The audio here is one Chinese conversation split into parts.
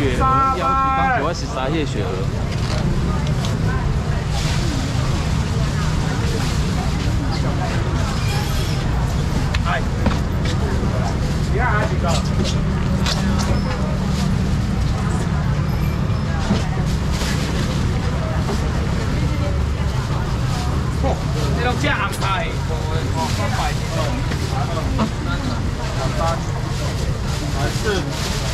雪鹅，要刚就要13叶雪鹅。 哎，你看还几个？这种价红菜，300还是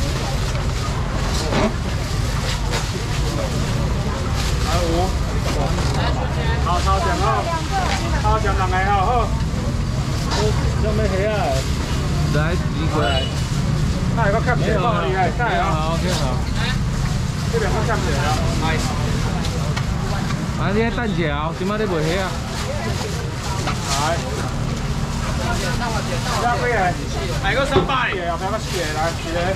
还5，好超奖哦，超奖2个好。有咩起啊？ 来，你过来。 那有个看钱好厉害，在啊。 好，OK 好。 这边个看钱啊。 啊，你喺等者哦，點解你袂起啊？ 来。加几个？来个300。后边个4个，来4个。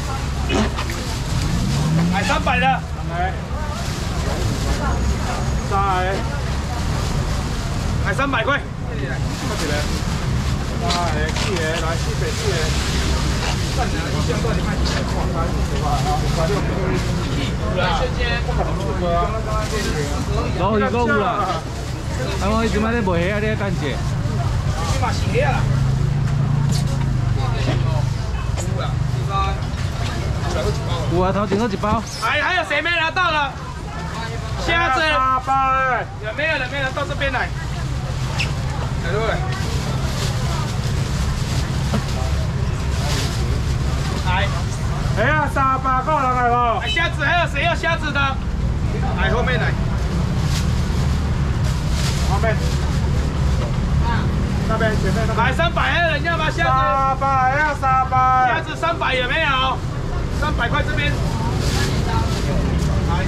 来300的。来。3个。来300块。这里来，这里来。3个、4个，来400、4个。看你一箱多，你卖几块？哇，500啊，560。来，不可能这么多啊！ 老鱼够啦。啊，我即摆咧卖虾，你喺等者。 你嘛是虾啦。 有啊，头前嗰一包。 还有谁没拿到了？虾子。有没有人没有到这边来？来对不对？来。哎呀，300个人来了。虾子还有谁要虾子的？来后面来。后面。那边前面那边。来300，还有人要吗？虾子。300要300。虾子300有没有？300块这边。来。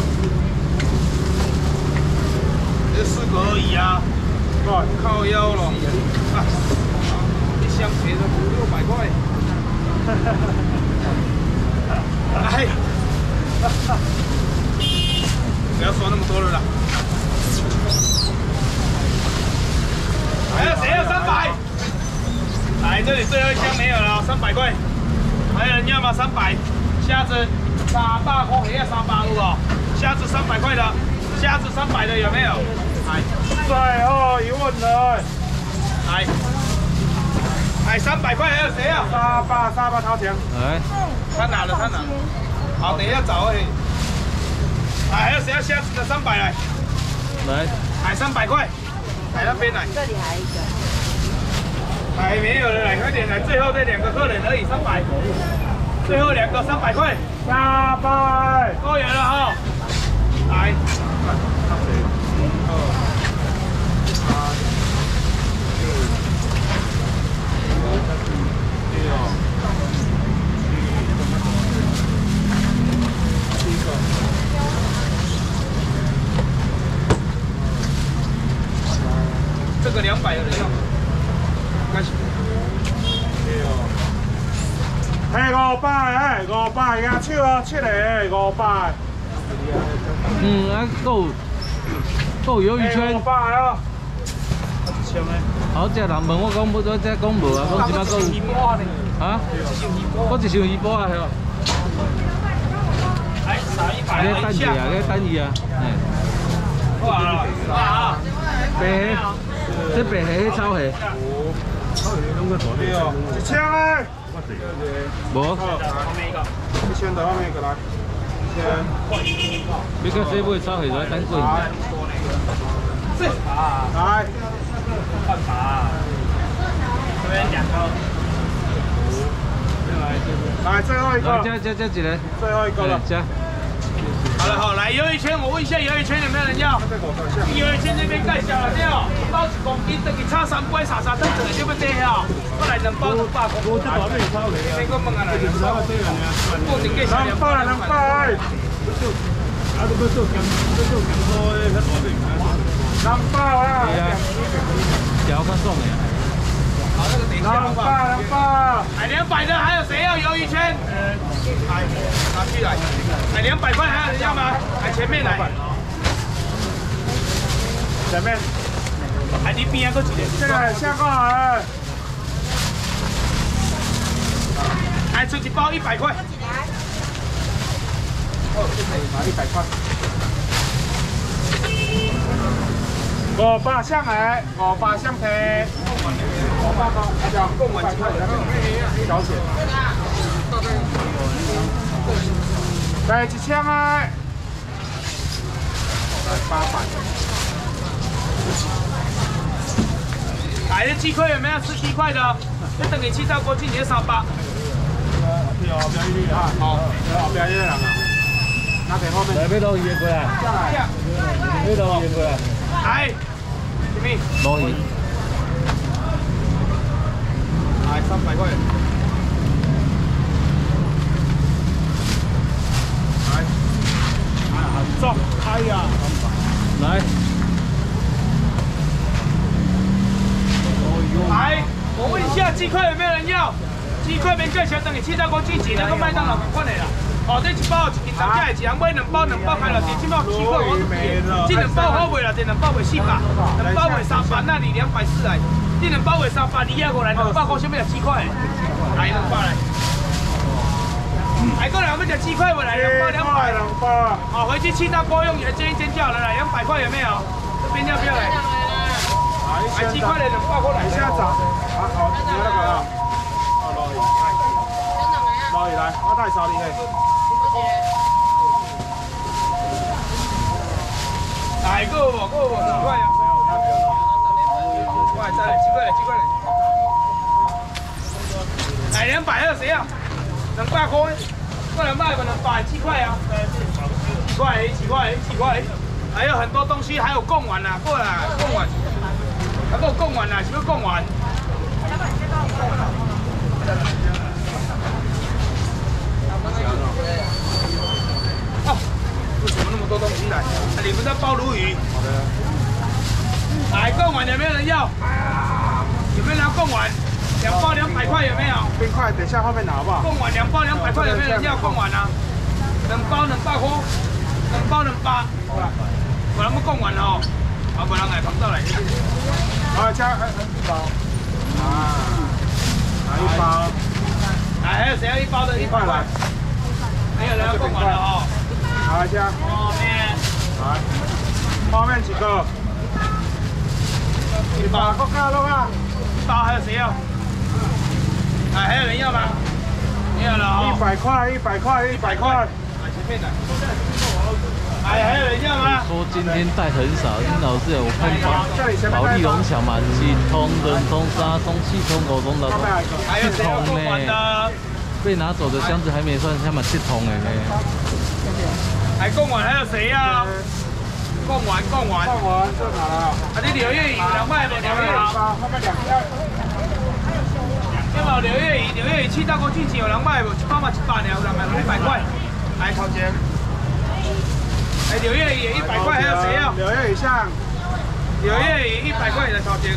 这4个而已啊。哇，靠腰了。啊，一箱钱都500-600块。哎，不要说那么多了啦。还有谁要300？来，这里最后一箱没有了，300块。还有人要吗？300。虾子300块，也要300路哦。虾子300块的，虾子300的有没有？来，最后一问了。来。哎，300块还有谁啊？300掏钱。 来， 他拿了。好，等一下找而已。还有谁要虾子的300来？ 来。 来300块，来那边来。 这里还有一个。 还没有人来，快点来，最后这2个客人而已，300。最后2个300块。300。够有了哈。来。这个200有人要，开始。嘿，500，500，牙手哦，7个500。 啊，够鱿鱼圈。 500哦。 好，这人问我讲，我再讲无啊，讲即摆够有。啊？我一箱鱼煲啊，系哦。 来，少100。 你等一下，你等伊啊。 哇， 白虾，这白虾炒虾。 1000嘞。 无。 后面一个。1000的后面一个来。1000。 你个这尾炒虾就要等过年。 是。来。办法。这边2个。来，最后一个。 这一个。 最后一个了。好了好，来鱿鱼圈，我问一下鱿鱼圈有没有人要？鱿鱼圈这边盖小了对哦，一包1公斤，等于差3杯沙沙，等整个就要对哦。我来2包200公斤。我这包面超嘞。这个问啊来2包。固定计200。200。啊，都不做减，不做减多的较大面。200啊。 条较爽的。 好，那个等一下。200。来200的还有谁要鱿鱼圈？来，拿去来。来200块还有人要吗？来前面来。前面。来你边个几个？这个下个来。来出1包100块。 100块。500箱的，500箱皮，500块，阿条共100块，小钱。来1箱的，来800。来，这鸡块有没有吃鸡块的？要等你气炸锅进去300。对哦，不要一啊，好，不要一人啊。拿给后面。 来，别倒盐过来。别倒盐过来。 来，什么？ 捞盐。 来300块。来，很重，哎呀， 来。 来，我问一下，鸡块有没有人要？鸡块免介绍，等你气炸锅进去，那个麦当劳款的啦。哦，这一包一斤3只，一人买2包开了，这包鸡块我都没了。这2包好卖啦，这2包卖400，2包卖300，那你240来。这2包卖300，你250来，200块什么叫鸡块？来200来。来，过来我们吃鸡块不来？200。好，回去气炸锅用盐煎一煎就好了。来，200块有没有？这边要不要来？来鸡块的200块来。一下找。好，你那个啊。捞来，我带烧你去。来，够无？2块呀。快，再来鸡块来。来200还有谁要？200块，过来卖吧，200鸡块啊。几块。还有很多东西，还有贡丸呐，过来贡丸，还有贡丸呐，是不是贡丸？哦，为什么那么多东西来？你们在包鲈鱼？好的。来贡丸有没有人要？有没有人要贡丸？2包200块有没有？冰块等下后面拿好不好？贡丸2包200块有没有人要贡丸啊？2包200块，2包200。好了，我咱们贡丸哦，啊，不然来旁道来。好，加1包。啊，拿1包。来，还有谁要1包的？100块。没有人要贡丸了哦。好，加。泡面。来，泡面几个？1包。够看了吧？1包还有谁要？哎，还有人要吗？没有了哦。100块。来前面的。哎，还有人要吗？ 说今天带很少，因为老师我看保利龙小嘛，1通、2通、3通、4通、5通的，7通呢。被拿走的箱子还没算，下面7通呢。 还贡丸还有谁要？贡丸这哪了？啊，你柳叶鱼2卖不？柳叶鱼。后面2条。要不柳叶鱼气炸锅进去有人卖不？1包嘛100呢，有人卖100块。来头前。哎，柳叶鱼也100块，还有谁要？柳叶鱼像。柳叶鱼100块的头前。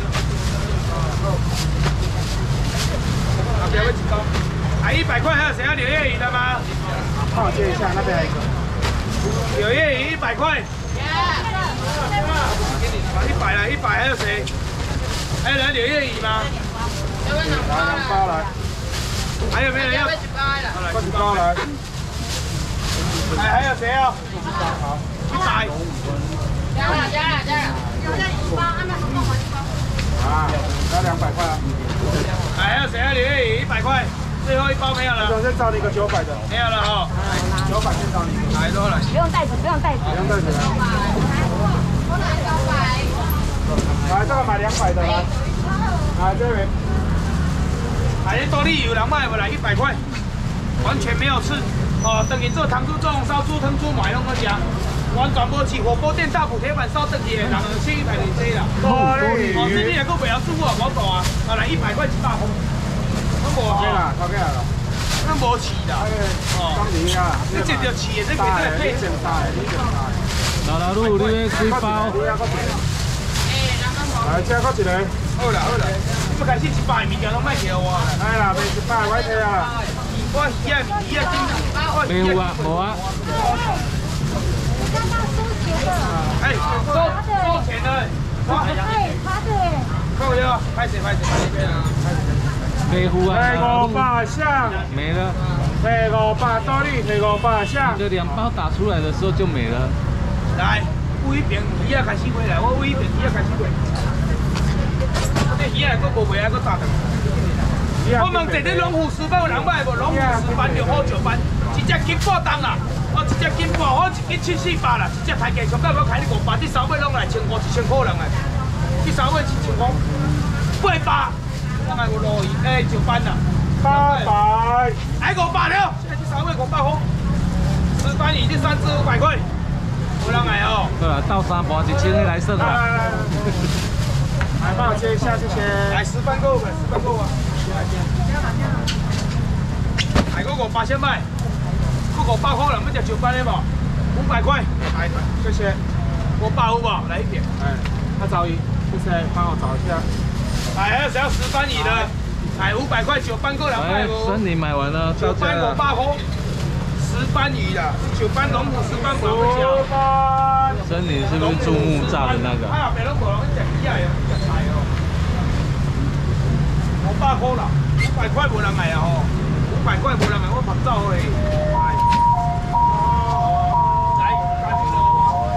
啊，不要被挤高。还100块，还有谁要柳叶鱼的吗？帮我接一下，那边还有一个。柳叶鱼100块。100了，100还有谁？还有人柳叶鱼吗？来2包来。还有没有人要？20包来。还有谁要？100。加了。啊，要200块啊。还有谁要柳叶鱼100块？最后1包没有了。我先找你一个900的。没有了哈。900先找你。来多了。 不用袋子。 来，这个买200的来。来这边。来，多利有人卖不来100块，完全没有刺。哦，等于做糖猪粽、烧猪汤、猪买拢好食，完全无饲火锅店大补铁板烧等去的人，100就这啦。哦，这你也够不要煮啊，无大啊，来100块100块。OK 啦，了。咱无饲啦。哦，你直着饲的，这绝对配正大的， 老路，你要几包？ 来，这搁一个。好啦。要开始100物件拢卖给我。哎啦，卖100，我睇啊。我鱼啊， 没有啊，无啊。 哎，收钱的。够了，拍谁？ 没有啊。 500箱。 没了。 500多里，500下。 你的2包打出来的时候就没了。 来，尾边鱼啊开始回来，我尾边鱼啊开始回。这鱼啊，佫无回来，佫炸掉。我问这里龙虎石斑有人买无？龙虎石斑6块9斑，一只斤半重啦。哦，一只斤半，我一斤700-800啦。一只台价上到我开你500，这三尾拢来1500-1000块人来。这三尾1000块，800，我爱有鲈鱼，9斑啦。800，哎500了，现在这三尾500块。石斑鱼这3只500块，有人来哦。 对了，到3包1000的来剩了。 来，帮我切一下，谢谢。来石斑够没？石斑够啊。来，我500先卖，我500块人，要吃9斑的无？500块，来，谢谢。500有无？来一点。哎，他找鱼，谢谢，帮我找一下。来，还有谁要石斑鱼的？来500块9斑够人卖无？ 森林买完了，到家了。 500块，石斑鱼的，9斑龙虎石斑我不吃。 森林是不是注木栅的那个？ 哎呀，别人无人吃鱼啊，吃菜哦。500块啦，500块无人来啊吼，500块无人来，我拍照诶。来，加几咯。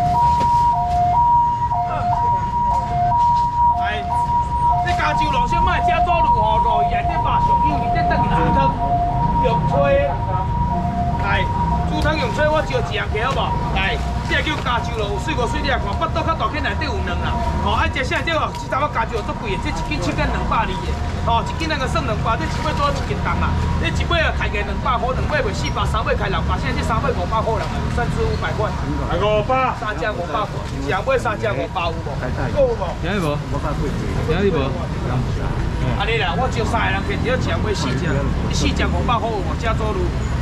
来，这加州路先卖加州路吼，路沿这马上有伊这等于猪汤，用吹。来，猪汤用吹，我招一样给好无？来。这叫加州咯，有水无水你也看，腹肚较大，起内底有卵啦。吼，爱食啥这个？这查某加州足贵的，这一斤7斤220的。吼，一斤那个算200，这一尾做1斤重啦。这一尾啊开价200块，2尾卖400，三尾开600，现在这三尾500块人啊，3只500块。来500，三只500块，一样买三只500有无？够有无？ 今日无，今日无。 安尼啦，我招3个人去，只要买4只，这4只500块有无？加州路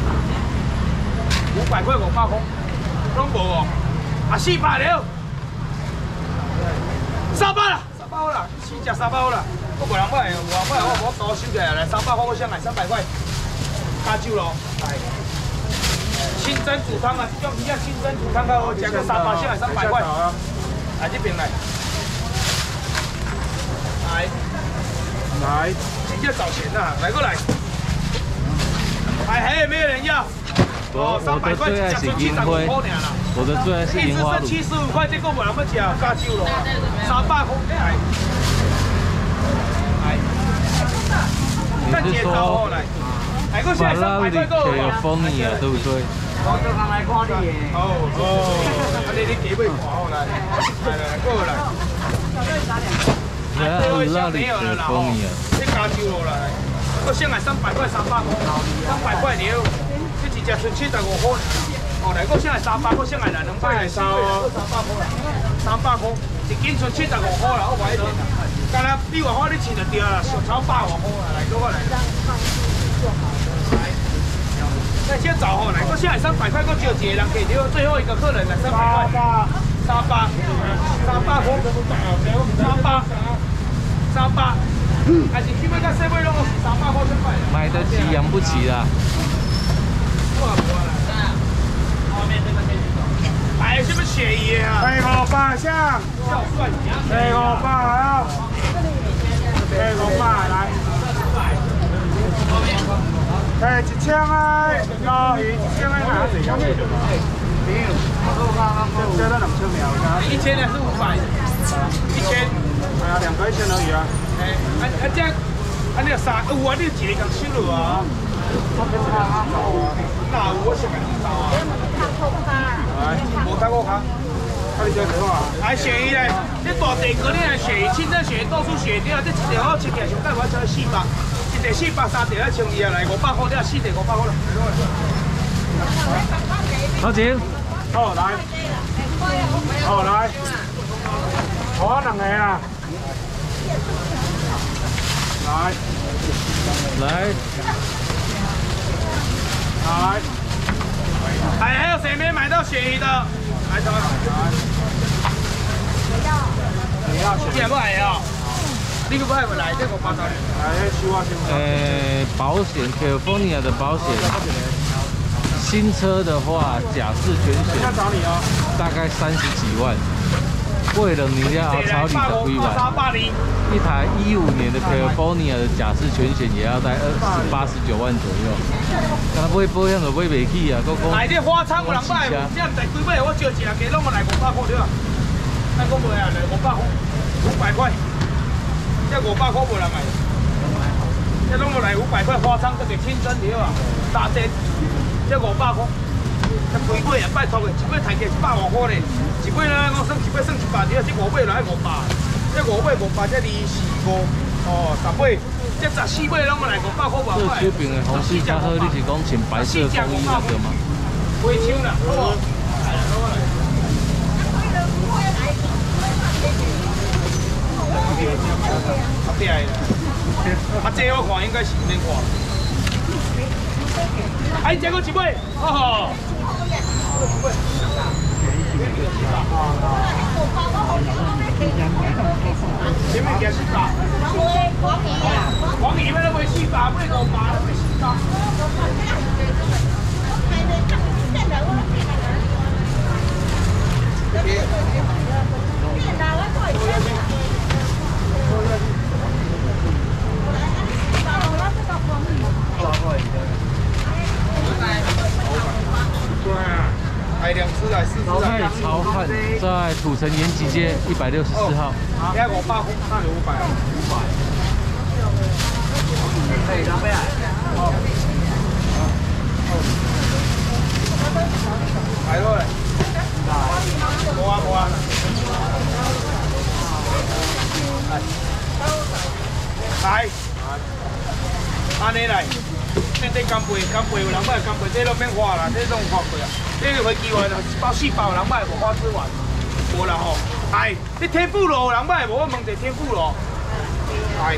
500块500块。拢无哦，啊400了，300啦，300好啦，4只300好啦，我无人买，无人买，我多收起来来300块，我先来300块，加酒咯，来，清蒸煮汤啊，这种鱼啊清蒸煮汤啊，我加个300先来300块，来这边来，来，你要找钱呐，来过来，还有没有人要？ 我的最爱是银花，我的最爱是银花卤。 一只剩75块，这个无人要吃，加酒咯，300块。 你是说法拉利 California 对不对？ 我就刚来看你。哦，你几尾看好来？来，过来。 法拉利 California。 这加酒咯来，我先来300块，300块，300块了。一只剩75块，哦，来，我先来300，我先来200来收哦，300块啦，300块，一斤剩75块啦，我买一点啦。刚才200块你钱就对啦，上超100多块啦，来，过来。来，先走吼，来，我先来300块，我招一个人给你，最后一个客人来300块，300块，300，还是基本上社会拢是300块先买。 买得起养不起啦。 哎，是不是鳕鱼啊？来500下，来500啊！来500来。哎，1000啊！鲈鱼1000啊！哪里有？没有，这都2000秒的。1000还是500？1000。哎呀，2个1000而已啊。哎，这样，你有3，有啊，你一个咁收了啊？那我先给你找啊。来，无打过卡，看你这电话。来鳕鱼嘞，这大地哥你来鳕鱼，清蒸鳕鱼、豆酥鳕鱼，这一条我切起来上盖我才400，一地400，三地要1200来500块，你4地500块了。 好钱。 好来，好来，我2个啊。来。还有谁没买到鳕鱼的？来，走。你要不来哦？你可不可以来？这个500块。来，收啊收。 保险 California 的保险，新车的话，假释全险大概30几万。 过2年了后炒20几万。一台15年的 California 的甲式全险也要在18、19万左右。敢若买保险就买袂起啊，佫讲。 来这花仓有人买，这唔知几买，我招一人家拢来500块对啊。咱讲卖啊，来500块，500块，这500块无人买。这拢来500块花仓，这个清真对啊，大针，这500块。这几尾啊，拜托个，一尾赚价150块咧，一尾咧我算一尾算100，这5尾来500。 这5尾500，这24尾，哦，10尾，这14尾拢来500块外块。 这手边的风水较好，你是讲穿白色风衣那个吗？ 灰枪啦，好无？来啦，好来。厉害啦！啊，这我看应该是免看。哎，这个一尾，哦。前面也是打，黄鱼那会去打，不能马那会去打。海两只来，4只来。 太潮汉在土城延吉街164号。 现在500块，那你500啊？500。哎，两杯啊？哦。来落来。无啊无啊。来。安尼来。这干贝有人买，干贝这都免花啦，这种看过啊。这个回机会1包4包有人买，无花枝丸，无啦吼。哎，这天妇罗有人买无？我问者天妇罗。哎。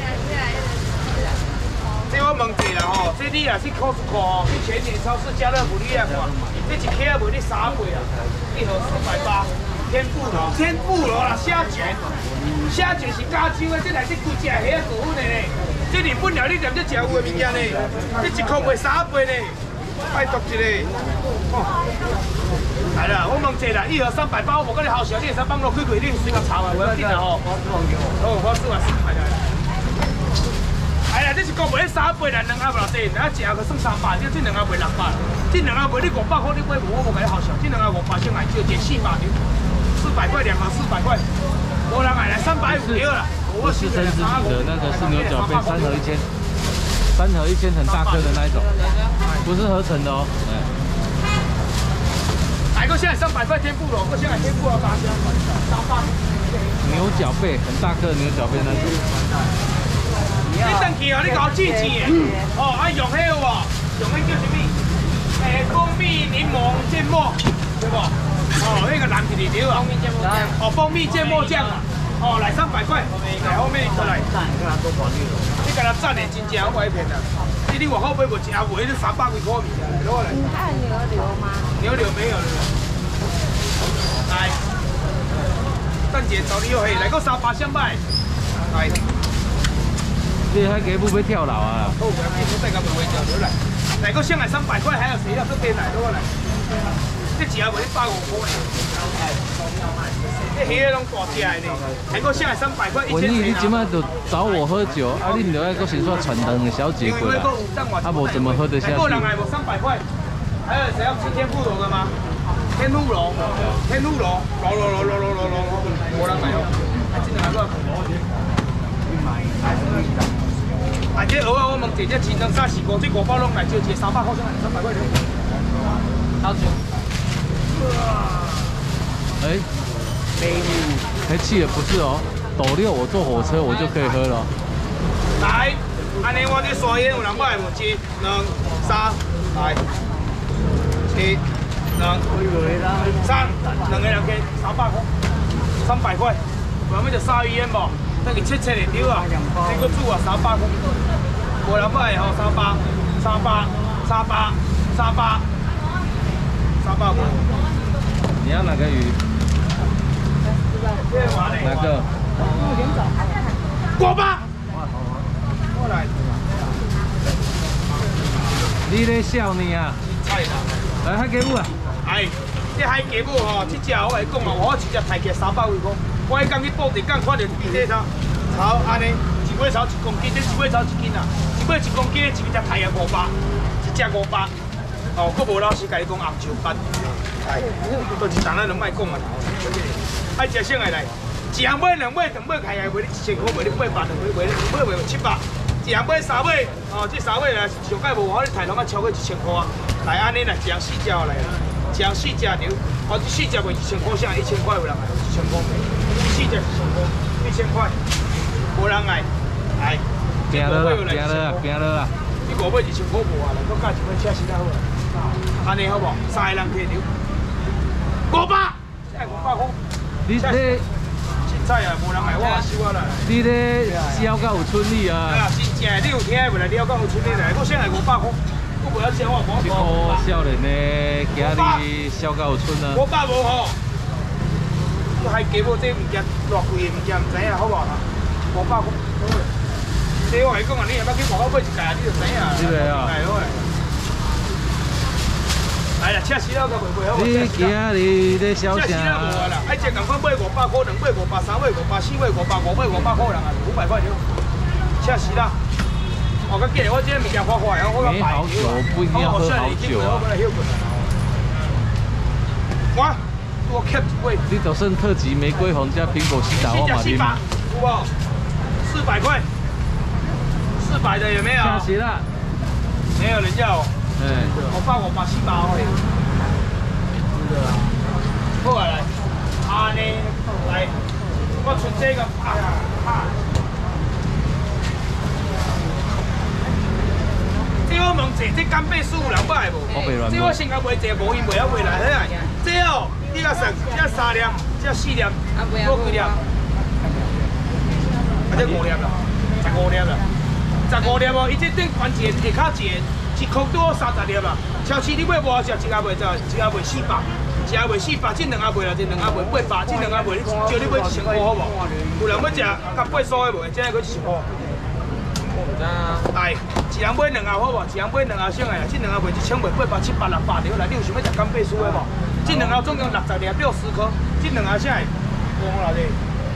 这我问者啦吼，这你若去 Costco 吼，去全联超市、家乐福你也看，这一克卖你3倍啊，1盒480。天妇罗啦，虾卷是加州的，这内底规只虾仔骨粉的呢。 这日本料理店这食有的物件呢，这1块卖3倍呢，拜托一下。哦，来啦，我问一下啦，1盒380，我无跟你好笑，你会使放落开开，你随便炒啊，不要紧啦吼。好，我4万400来。哎呀，这1块卖3倍啦，2盒偌济，咱食个算300，这2盒卖600，这2盒卖你500块，你买无？我无跟你好笑，这2盒500先来就减400牛，400块2盒400块，无人买来350对啦。 不是生自己的那个是牛角贝，3盒1000，3盒1000很大颗的那一种，不是合成的哦。 哎，个现在300块天妇罗，个现在天妇罗3包。 牛角贝很大颗的牛角贝那种。 你等去哦，你搞季节哦，啊用迄个无？用迄叫什么？蜂蜜柠檬芥末，对不？哦，那个蓝皮的对啊。哦，蜂蜜芥末酱啊。 哦，来300块，来后面过来。你给他赞的真正我袂骗啦。你外口买无真贵，你300几块物件，攞来。你爱牛柳吗？牛柳没有了。来，等下找你又嘿，来个300箱买。来。 你还给不被跳楼啊？ 好，不要紧，我再甲卖回掉来。来个箱来300块，还有谁要这边来？攞来。这只卖150块。 这虾拢大只的呢，还个现在300块，1000。文你今摆就找我喝酒，啊，你唔着爱个先说传灯的小姐过来，啊，无怎么喝得下去？ 还有人来无300块？还有谁要吃天妇罗的吗？天妇罗，天妇罗，无人来哦。啊，这两个。啊，这蚵仔我问姐姐清蒸34个，这5包拢来就接300块上来，300块。好久。 哎。 还气也不是哦，斗六我坐火车我就可以喝了。 来，安尼我这刷烟有人买无？1、2、3，来，1、2、3，2个人给300块，300块。我们就鲨鱼烟无，那个切的对啊，这个煮啊300块。无人买吼，300块。 你要哪个鱼？ 哪个？ 锅巴。过来。 你咧笑你啊？来，还给我啊！ 哎， 这海鸡母吼，这只我来讲啊，我一只抬起300位块。我迄天去报地港看到地底炒安尼，一尾炒1公斤，这一尾炒1斤啊，一尾1公斤，一只抬啊500，一只500。哦，佫无老师甲你讲红酒班，都是当然拢莫讲啊。爱食啥个来？一样买2尾，2尾开下卖你1000块，卖你800，2尾卖700，一样买3尾，哦，这3尾来上盖无好，你抬拢啊超过1000块啊。来安尼来，一样4只来啦，一样4只牛，哦，这4只卖1000块，啥1000块有人来？1000块，4只1000块，1000块，无人来，来， 行了啦，行了啦，行了啦。 你5尾1000块无啊？来，我加一尾车死啦好啊。安尼好无？3个人摕牛，500，现在500块。 你这凊彩啊，无人来，我也收啊啦。 你这销到有春力啊！ 哎呀，真正你有听袂来了，讲有春力来，我现在500块，我不要钱，我无。 一颗少年的今日销到有春啊 ！500无吼，我还加无这物件偌贵的物件，唔知影好无啦？500块，这我来讲啊，你下捌去外口买一架，你就知影。 这个啊。 来啦，车死了个袂卖好。 你今日咧销啥？ 车死了无啊啦，爱只共款买500块，2尾500，3尾500，4尾500，5尾500块人啊，500块了。车死啦！哦，佮记得我这物件花花的，我讲白酒不一定要喝好酒啊。 我 keep 一位。 你就算特级玫瑰红加苹果西打，我嘛啉。 有无？400块，400的有没有？ 下席了。 没有人要。 嗯。 500、700哦。好啊，来，安尼来，我出这个这我问者，这干贝15人买无？这我先甲卖者，无因袂晓卖来遐。这哦，你甲算，这3粒，这4粒，我几粒？啊，这5粒啦，15粒啦，15粒哦。伊这顶关节下骹一颗多30粒啦。超市你买无好食，一盒卖咋？一盒卖400，一盒卖400，这2盒卖啦，这2盒卖800，这2盒卖你叫你买1000块好无？有人要食甲800的无？这样佫1000块。来，一人买2盒好无？一人买2盒省的啦，这2盒卖1000卖800、700、600条啦。你有想要食干贝酥的无？这2盒总共60粒，60颗，这2盒啥的？我讲啦，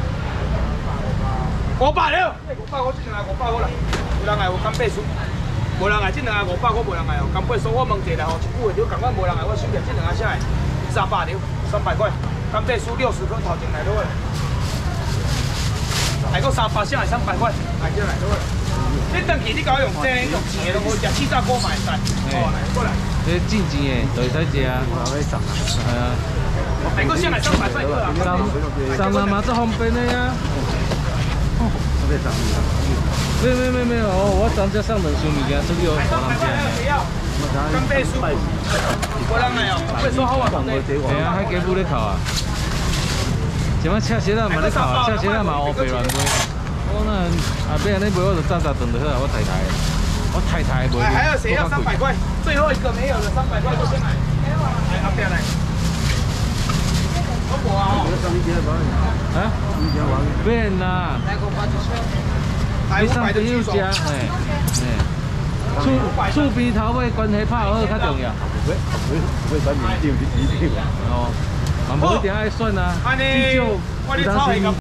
这500了，500块这2盒500块啦。有人爱有干贝酥。无人爱，这2盒500块无人爱哦。干贝酥我问一下啦吼，一句话就共款无人爱，我收起这2盒啥的？300条，300块。干贝酥60颗，头前来倒个。还佫300啥的300块，来这来倒个。你回去你搞用这用钱的，我食气炸锅嘛会使。哦，来过来。 这进前的就会使食啊。系啊。 还佫啥来300块个啊？ 上嘛最方便的呀。没有，我昨只上2箱物件出去互人食。 干贝酥，无人来哦，干贝酥好啊，同你。 系啊，海鸡母咧烤啊。什么赤色仔嘛咧烤啊，赤色仔嘛乌白乱卖。我那后边安尼卖，我就早早炖就好啊，我太太的，我太太卖。 还有谁要300块？最后一个没有了，300块就先来。来，后边来。我无啊。 啊？变啦。你送朋友食，嘿，厝边头尾关系拍好较重要。 会转年丢，一定。 哦，嘛无一定爱选啊，至少有当时。